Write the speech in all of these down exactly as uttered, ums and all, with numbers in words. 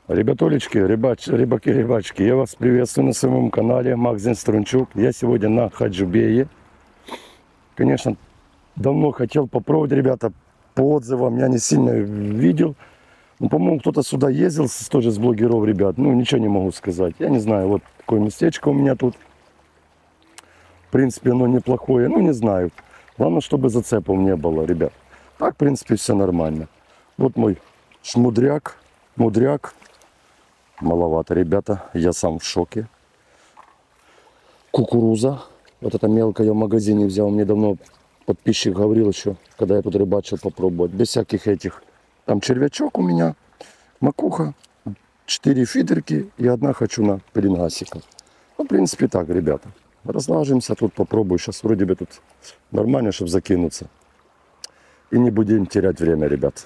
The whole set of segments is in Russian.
Ребятулечки, рыбач, рыбаки, рыбачки, я вас приветствую на своем канале Магазин Струнчук. Я сегодня на Хаджибее. Конечно, давно хотел попробовать, ребята, по отзывам я не сильно видел. Ну, по-моему, кто-то сюда ездил, тоже с блогеров, ребят. Ну, ничего не могу сказать. Я не знаю, вот такое местечко у меня тут. В принципе, оно неплохое. Ну, не знаю. Главное, чтобы зацепов не было, ребят. Так, в принципе, все нормально. Вот мой шмудряк, мудряк. Маловато, ребята. Я сам в шоке. Кукуруза. Вот это мелкое я в магазине взял. Мне давно подписчик говорил еще, когда я тут рыбачил, попробовать. Без всяких этих. Там червячок у меня, макуха, четыре фидерки и одна хочу на пеленгасика. Ну, в принципе, так, ребята. Разложимся тут, попробую. Сейчас вроде бы тут нормально, чтобы закинуться. И не будем терять время, ребят.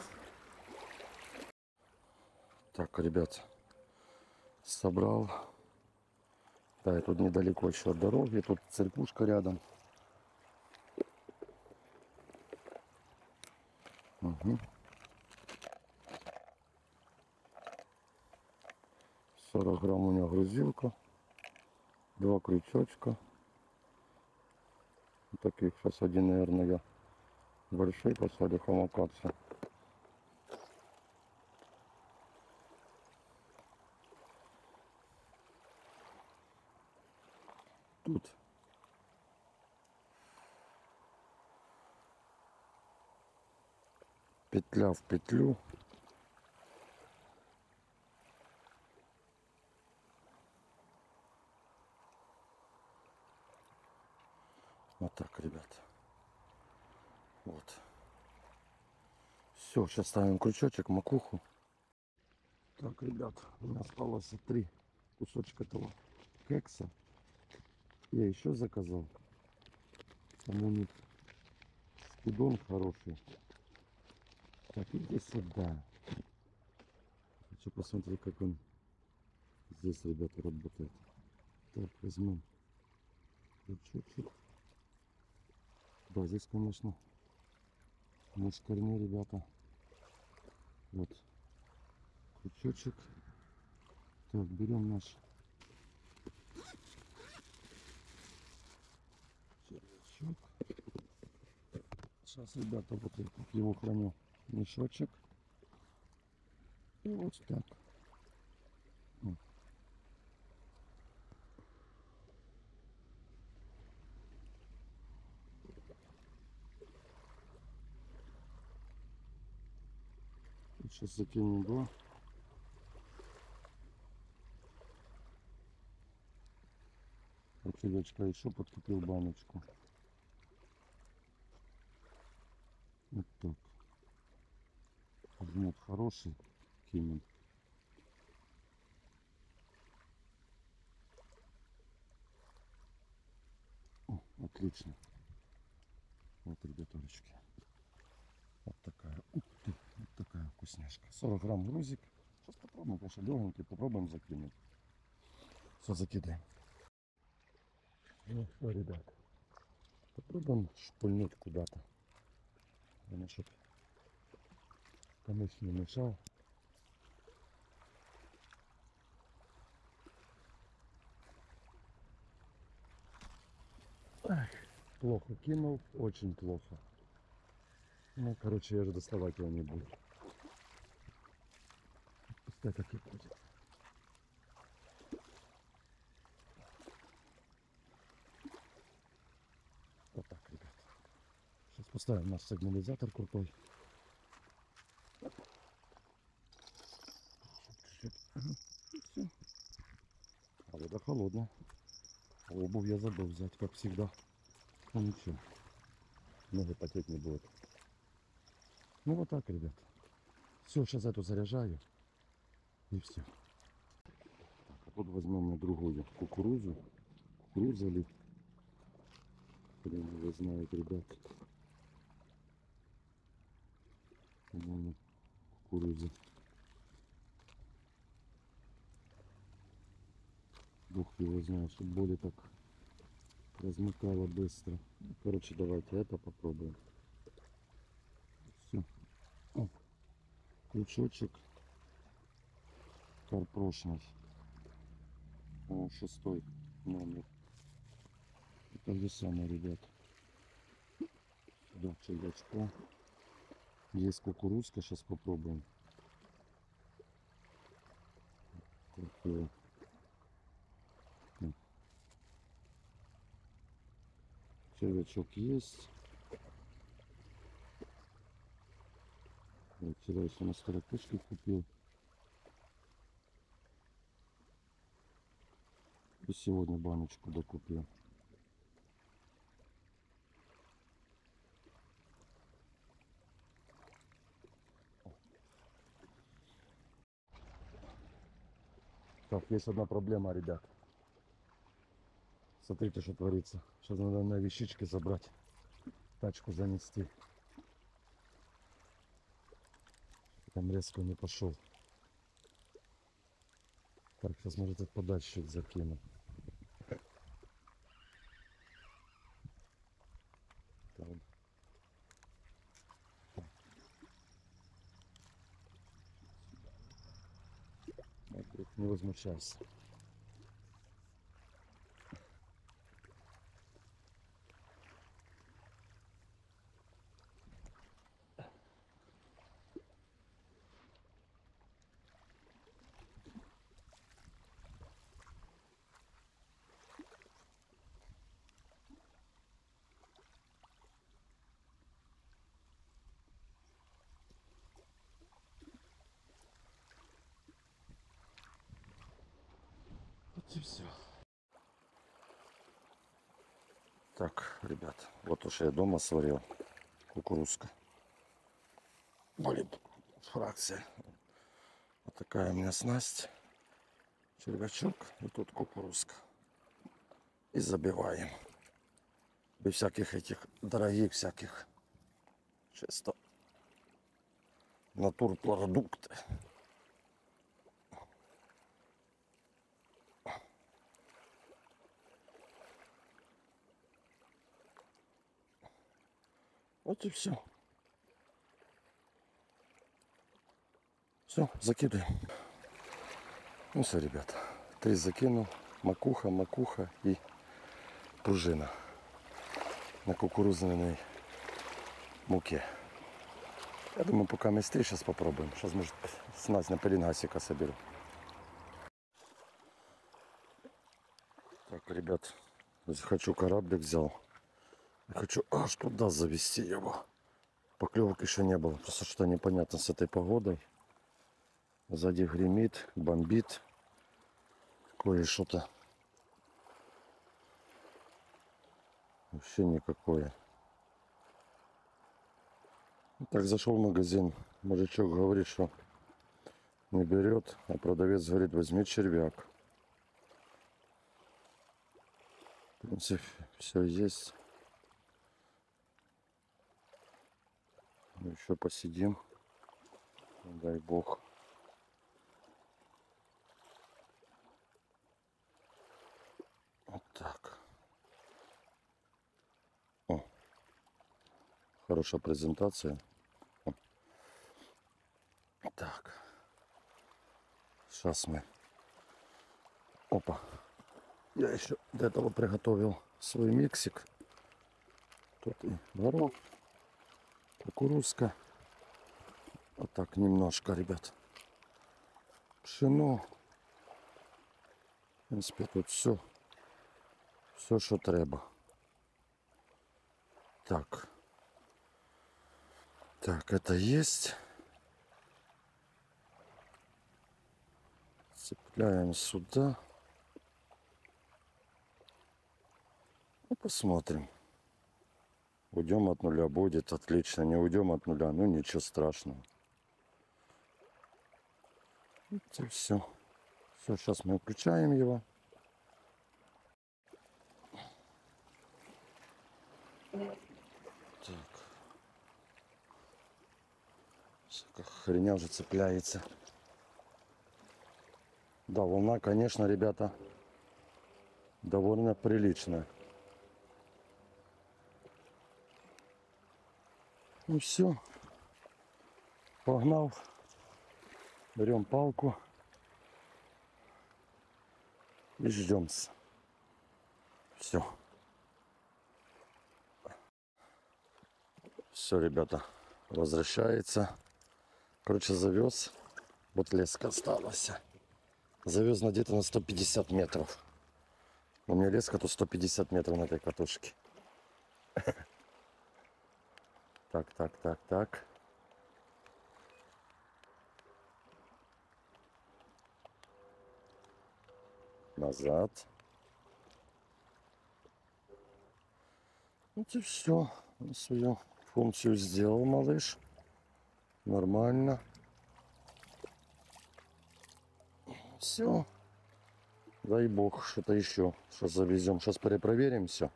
Так, ребят, собрал. Да, я тут недалеко еще от дороги. Тут церквушка рядом. Угу. сорок грамм у меня грузилка. Два крючочка. Таких сейчас один, наверное, я большой посадю хамакаться. Тут петля в петлю. Вот так, ребят. Вот. Все, сейчас ставим крючочек, макуху. Так, ребят, у меня осталось три кусочка этого кекса. Я еще заказал. Там у них скидон хороший. Так, иди сюда. Хочу посмотреть, как он здесь, ребята, работает. Так, возьмем крючочек. Да, здесь, конечно, мушкарни, ребята. Вот крючочек. Так, берем наш червячок. Сейчас, ребята, вот я тут его храню. Мешочек. И вот так. Сейчас закинем два. А червячка еще подкупил баночку. Вот так. Жмут хороший. Кинем. О, отлично. Вот, ребятулечки. Вот такая. Ух ты, вот такая вкусняшка. сорок грамм грузик. Сейчас попробуем, конечно, легенький. Попробуем закинуть. Все, закидаем. Ну что, ребят. Попробуем шпульнуть куда-то. Главное, чтобы камыш не мешал. Ах, плохо кинул, очень плохо. Ну, короче, я же доставать его не буду. Пускай так и будет. Вот так, ребят. Сейчас поставим наш сигнализатор крутой. Все. А вода холодная. Обувь я забыл взять, как всегда. Ну ничего. Ноги потеть не будет. Ну вот так, ребят. Все, сейчас эту заряжаю. И все. Так, а тут возьмем на другую кукурузу. Кукуруза ли? Хрен его знает, ребят. По-моему, кукуруза. Бог его знает, чтобы более так размыкало быстро. Короче, давайте это попробуем. Все. О, крючочек. Карпрошный. О, шестой номер. Это же самое, ребят. Да, червячка. Есть кукурузка, сейчас попробуем. Такое. Червячок есть. Я вчера еще на скороточке купил. И сегодня баночку докупил. Так, есть одна проблема, ребят. Смотрите, что творится. Сейчас надо на вещички забрать. Тачку занести. Там резко не пошел. Так, сейчас может этот подальше закину. Там. Не возмущайся. Вот и все. Так, ребят, вот уж я дома сварил кукурузка. Более фракция. Вот такая у меня снасть. Червячок и тут кукурузка. И забиваем. Без всяких этих дорогих всяких. Чисто натурпродукты. Вот и все. Все, закидываем. Ну все, ребят. Три закинул. Макуха, макуха и пружина. На кукурузной муке. Я думаю, пока мы три сейчас попробуем. Сейчас, может, снасть на пеленгасика соберу. Так, ребят, хочу кораблик взял. Хочу аж туда завести его. Поклевок еще не было. Просто что непонятно с этой погодой. Сзади гремит, бомбит. Такое что-то. Вообще никакое. Так, зашел в магазин. Мужичок говорит, что не берет. А продавец говорит, возьми червяк. В принципе, все есть. Еще посидим. Дай бог. Вот так. О, хорошая презентация. О. Так. Сейчас мы. Опа. Я еще до этого приготовил свой миксик. Тут и горох, кукурузка. Вот так немножко, ребят. Пшено. В принципе, тут все. Все, что треба. Так. Так, это есть. Цепляем сюда. Ну, посмотрим. Уйдем от нуля, будет отлично. Не уйдем от нуля, ну ничего страшного. Вот и все. Все, сейчас мы включаем его. Так. Всякая хреня уже цепляется. Да, волна, конечно, ребята, довольно приличная. Ну все. Погнал. Берем палку. И ждем. Все. Все, ребята, возвращается. Короче, завез. Вот леска осталась. Завез на где-то на сто пятьдесят метров. У меня леска тут сто пятьдесят метров на этой катушке. Так, так, так, так. Назад. Вот и все. Свою функцию сделал, малыш. Нормально. Все. Дай бог, что-то еще. Сейчас завезем. Сейчас перепроверим все.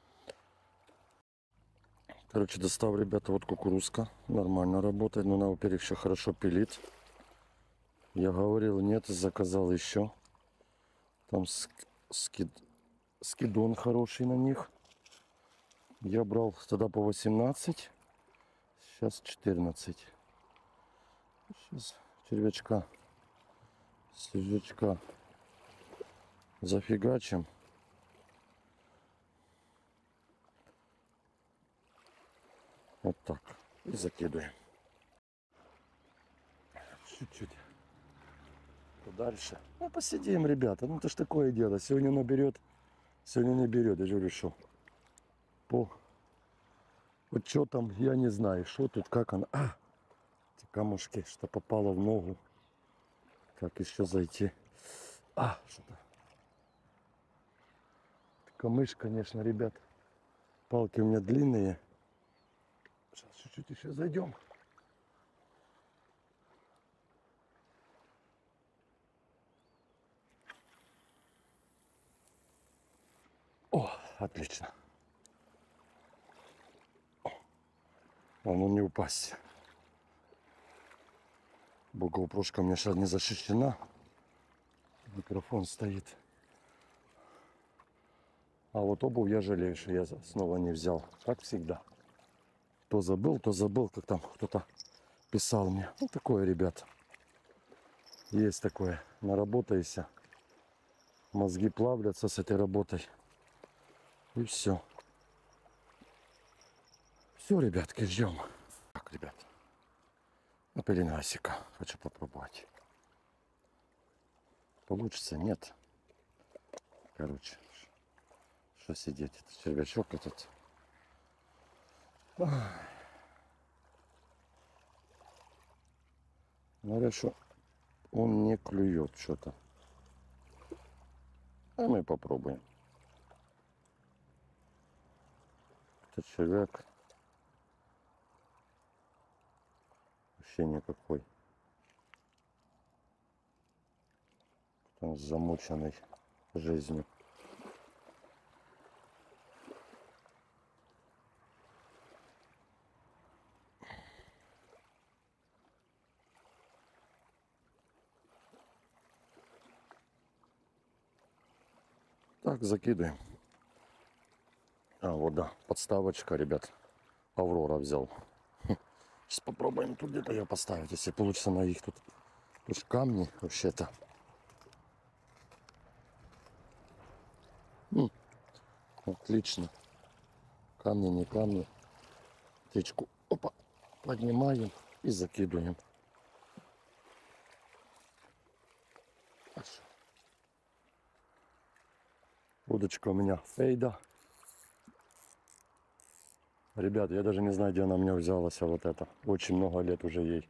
Короче, достал, ребята, вот кукурузка. Нормально работает. Но она, во-первых, еще хорошо пилит. Я говорил, нет, заказал еще. Там скид... скидон хороший на них. Я брал тогда по восемнадцать. Сейчас четырнадцать. Сейчас червячка. Свежачка. Зафигачим. Вот так. И закидываем. Чуть-чуть. Дальше. Ну, посидим, ребята. Ну, это ж такое дело. Сегодня наберет, сегодня не берет. Я же говорю, что по... Вот что там, я не знаю, что тут, как она. А! Эти камушки, что попало в ногу. Как еще зайти? А, что-то. Камыш, конечно, ребят. Палки у меня длинные. Сейчас чуть-чуть еще зайдем. О, отлично. Он не упасть. Бо GoPro-шка у меня сейчас не защищена. Микрофон стоит. А вот обувь я жалею, что я снова не взял. Как всегда. То забыл, то забыл, как там кто-то писал мне. Ну, такое, ребят. Есть такое. Наработайся. Мозги плавятся с этой работой. И все. Все, ребятки, ждем. Так, ребят. На пеленгасика хочу попробовать. Получится? Нет. Короче, что сидеть? Это червячок этот. Говорят, что он не клюет что-то. А мы попробуем. Этот червяк вообще никакой. Там замученный жизнью. Так, закидываем. А, вот да, подставочка, ребят. Аврора взял. Сейчас попробуем тут где-то ее поставить, если получится на их тут. Тут же камни вообще-то. М, Отлично. Камни, не камни. Птичку, опа, поднимаем и закидываем. Удочка у меня фейда. Ребят, я даже не знаю, где она у меня взялась, а вот это. Очень много лет уже ей.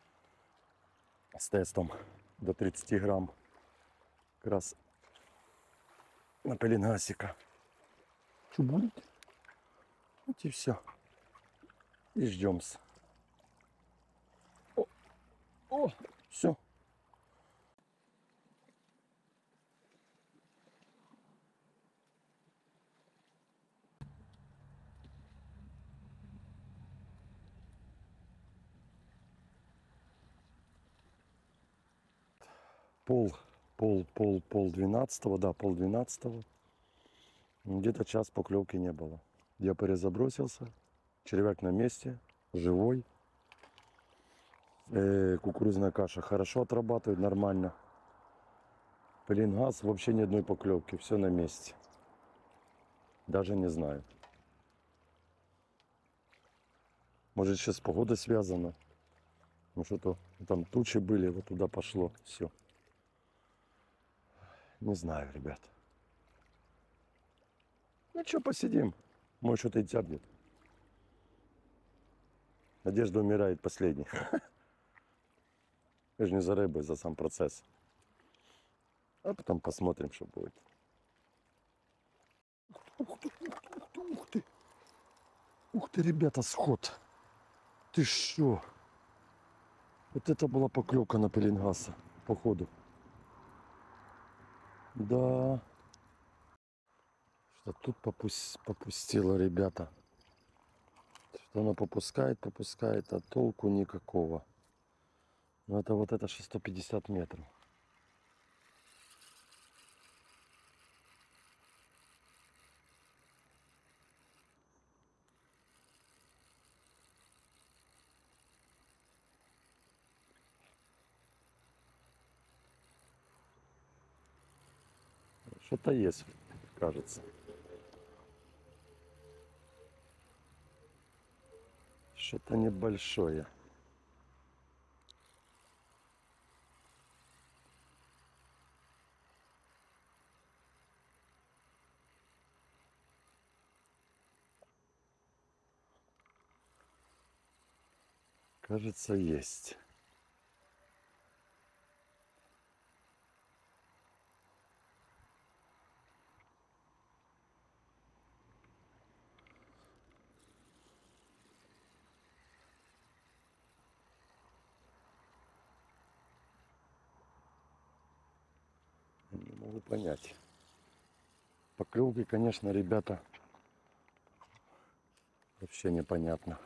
С тестом до тридцати грамм. Как раз на пеленгасика. Что будет? Вот и все. И ждем. О, о, все. Пол, пол, пол, пол двенадцатого, да, пол двенадцатого. Где-то час поклевки не было. Я перезабросился. Червяк на месте, живой. Э, кукурузная каша хорошо отрабатывает, нормально. Пеленгаз, вообще ни одной поклевки, все на месте. Даже не знаю. Может, сейчас погода связана. Ну что-то там тучи были, вот туда пошло все. Не знаю, ребят. Ну что, посидим. Может, что-то и тягнет. Надежда умирает последней. Я же не за рыбой, за сам процесс. А потом посмотрим, что будет. Ух ты, ух ты, ух ты, ух ты. Ух ты, ребята, сход. Ты что? Вот это была поклевка на пеленгаса, походу. Да. Что тут попус... попустило, ребята. Что она попускает, попускает, а толку никакого. Ну это вот это же сто пятьдесят метров. Что-то есть, кажется. Что-то небольшое. Кажется, есть. Не могу понять. Поклевки, конечно, ребята, вообще непонятно.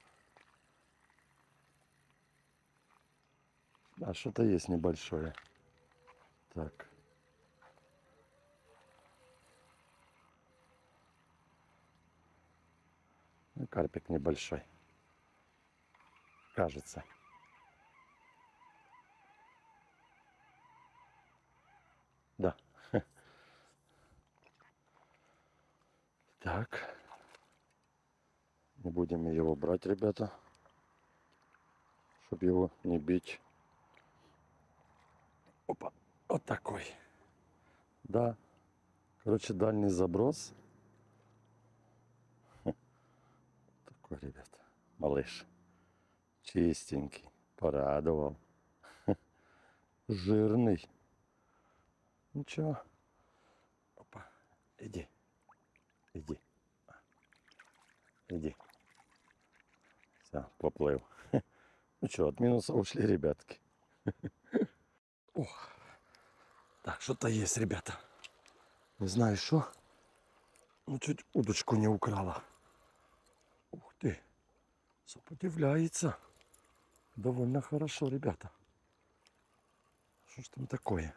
А что-то есть небольшое. Так. Ну, карпик небольшой. Кажется. Да. Так. Не будем его брать, ребята. Чтобы его не бить. Опа. Вот такой. Да. Короче, дальний заброс. Такой, ребята. Малыш. Чистенький. Порадовал. Жирный. Ничего. Опа. Иди. Иди. Иди. Все, поплыл. Ну что, от минуса ушли, ребятки. О, так, что-то есть, ребята. Не знаю, что. Ну, чуть удочку не украла. Ух ты. Сопротивляется. Довольно хорошо, ребята. Что ж там такое?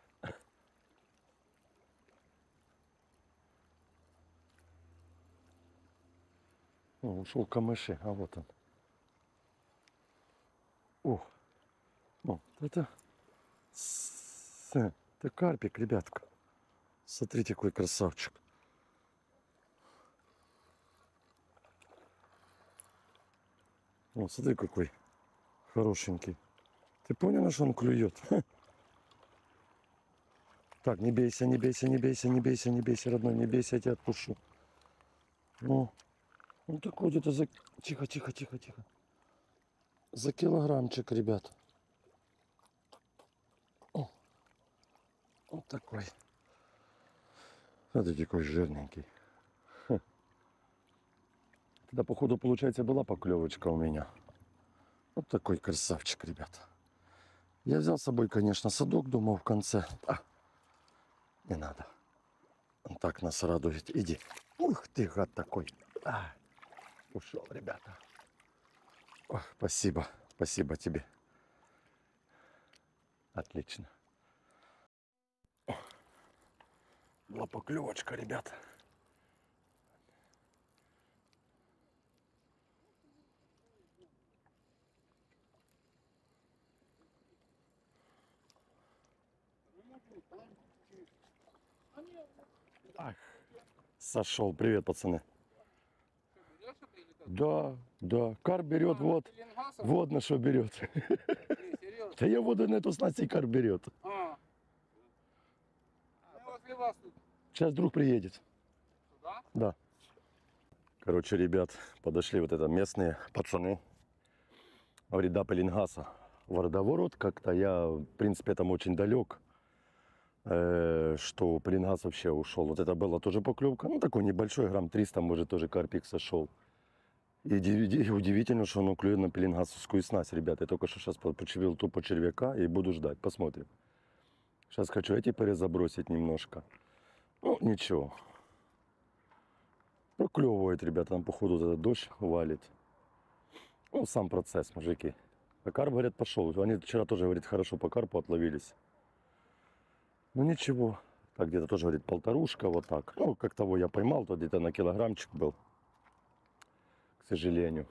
О, ушел камыши, а вот он. О, о, это, с- это карпик, ребятка. Смотрите, какой красавчик. О, смотри, какой хорошенький. Ты понял, на что он клюет? Так, не бейся, не бейся, не бейся, не бейся, не бейся, родной, не бейся, я тебя отпущу. Ну, он такой где-то за... Тихо, тихо, тихо, тихо. За килограммчик, ребят. О, вот такой. Смотрите, какой жирненький. Хм. Тогда, походу, получается, была поклевочка у меня. Вот такой красавчик, ребята. Я взял с собой, конечно, садок, думал в конце. А, не надо. Он так нас радует. Иди. Ух ты, гад такой. А, ушел, ребята. Ох, спасибо. Спасибо тебе. Отлично. Была поклевочка, ребята. Ах, сошел. Привет, пацаны. Берешь это или как? Да, да. Карп берет, А, вот. пеленгасом? Вот на что берет. Не, серьезно. Да я воду на эту снасти карп берет. А. Ну, возле вас тут. Сейчас друг приедет. Сюда? Да. Короче, ребят, подошли вот это местные пацаны. Говорит, да, пеленгаса. Вордоворот как-то я, в принципе, там очень далек. Э, что пеленгас вообще ушел. Вот это была тоже поклевка. Ну, такой небольшой, грамм триста, может, тоже карпик сошел. И ди- удивительно, что он клюет на пеленгасовскую снасть, ребята. Я только что сейчас почевил тупо червяка и буду ждать. Посмотрим. Сейчас хочу эти перезабросить немножко. Ну, ничего. Проклевывает, ребята. Там, походу, этот дождь валит. Ну, сам процесс, мужики. А карп, говорят, пошел. Они вчера тоже, говорит, хорошо по карпу отловились. Ну, ничего. Так, где-то тоже, говорит, полторушка, вот так. Ну, как того я поймал, то где-то на килограммчик был. К сожалению.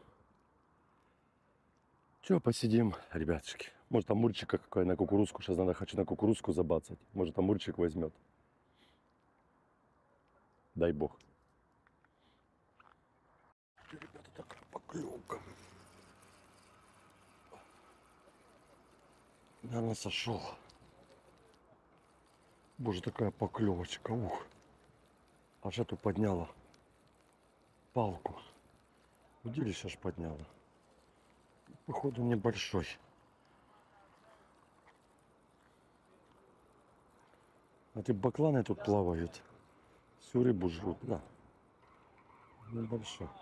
Че, посидим, ребятушки. Может, там мурчика какая на кукурузку. Сейчас надо, хочу на кукурузку забацать. Может, там мурчик возьмет. Дай бог. Ребята, такая поклевка. Наверное, сошел. Боже, такая поклевочка. Ух. Аж эту подняла. Палку. Удилище аж подняла. Походу, небольшой. А эти бакланы тут плавают. Всю рыбу жрут, да. Небольшой.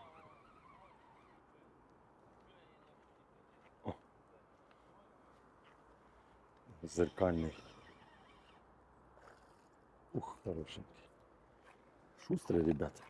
О. Зеркальный. Ух, хорошенький. Шустрые ребята.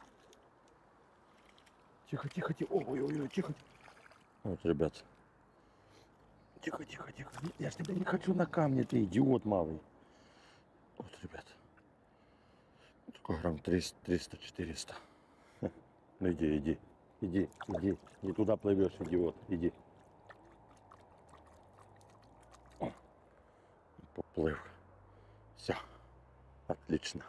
Тихо, тихо, тихо. Ой-ой-ой, тихо. Вот, ребят. Тихо, тихо, тихо. Я ж тебя не хочу на камне, ты идиот малый. Вот, ребят. Такой грамм триста-четыреста. Ну иди, иди. Иди, иди. Не туда плывешь, идиот. Иди. О, поплыл. Все. Отлично.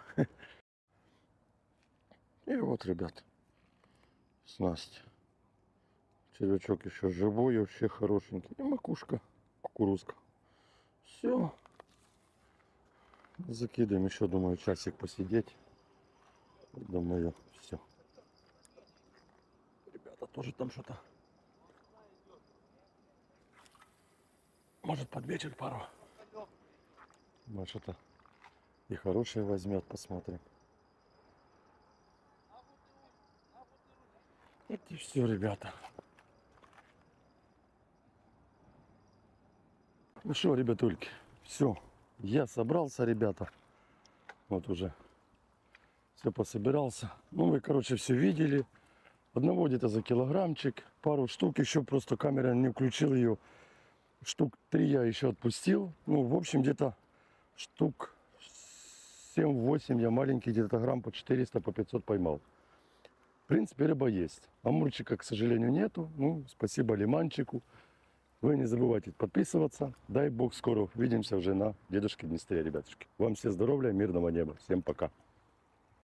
И вот, ребят. Снасть. Червячок еще живой, вообще хорошенький. И макушка, кукурузка. Все. Закидываем еще, думаю, часик посидеть. Думаю, все. Ребята тоже там что-то. Может, под вечер пару. Может, что-то и хорошее возьмет, посмотрим. Вот и все, ребята. Ну что, ребятульки, все. Я собрался, ребята. Вот уже все пособирался. Ну, вы, короче, все видели. Одного где-то за килограммчик. Пару штук еще, просто камера не включил ее. Штук три я еще отпустил. Ну, в общем, где-то штук семь-восемь я маленький, где-то грамм по четыреста, по пятьсот поймал. В принципе, рыба есть. Амурчика, к сожалению, нету. Ну, спасибо лиманчику. Вы не забывайте подписываться. Дай бог, скоро увидимся уже на Дедушке Днестре, ребятушки. Вам все здоровья, мирного неба. Всем пока.